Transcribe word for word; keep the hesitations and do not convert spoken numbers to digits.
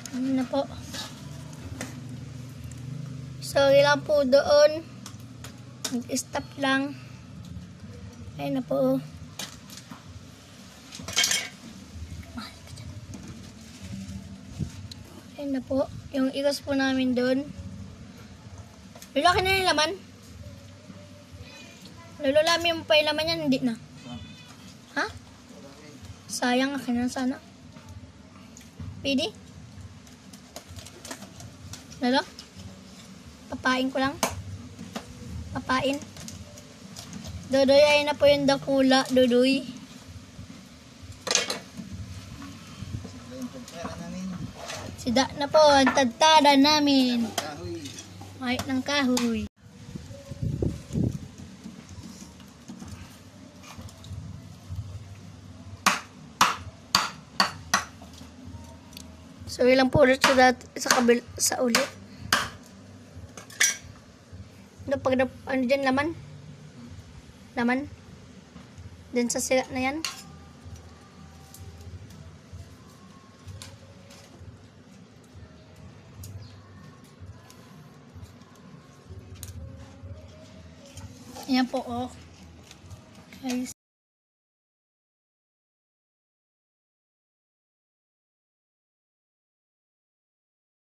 Ano na po. Sorry lang po doon. Nag-stop lang. Ayun na po. Ayun na po. Yung ikas po namin doon. Lalaki na yung laman. Lululami mo pa yung laman yan. Hindi na. Ha? Sayang, akin na sana. Pwede? Lalo? Papain ko lang. Papain. Dodoy, ayun na po yung dakula. Dodoy. Sida na po. Ang tadtada namin. Mahit ng kahoy. So, ilang po ulit sa, dat sa kabil sa ulit. Ano, pag, ano dyan, laman? Laman? Dyan sa sila na yan? Ayan po, oh. Guys.